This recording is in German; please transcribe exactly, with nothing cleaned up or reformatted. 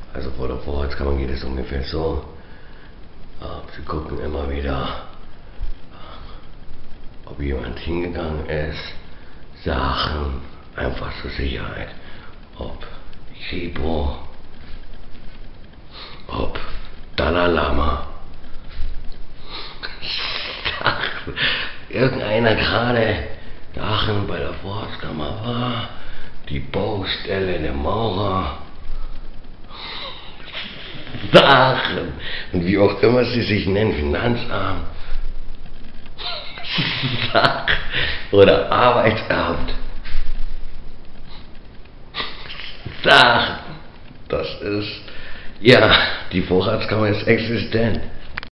Also vor der Vorratskammer geht es ungefähr so. Sie gucken immer wieder, ob jemand hingegangen ist, Sachen, einfach zur Sicherheit. Ob Kripo, ob Dalai Lama, Sachen, irgendeiner gerade Sachen bei der Vorratskammer war, die Baustelle der Maurer, Sachen, und wie auch immer sie sich nennen, Finanzamt, Sachen oder Arbeitsamt, Sachen, das ist, ja, die Vorratskammer ist existent.